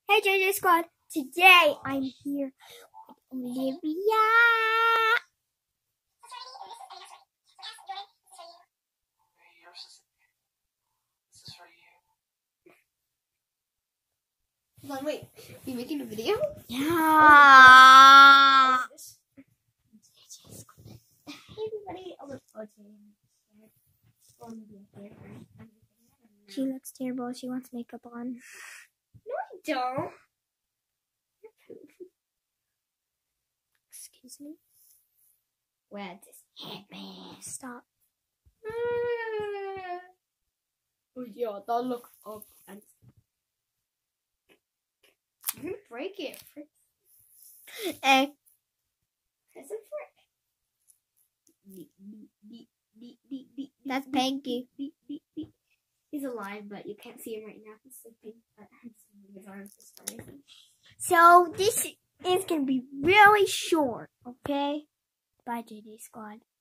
Hey JJ Squad, today I'm here with Olivia. Hold on, wait. Are you making a video? Yeah. Hey everybody. She looks terrible. She wants makeup on. No, I don't. Excuse me. Where this headband? Stop. Oh yeah, that look up. I'm gonna break it. Frick. Hey. It's a frick. That's Panky. He's alive, but you can't see him right now. He's sleeping, but I'm seeing his arms just rising. So this is gonna be really short, okay? Bye JJ Squad.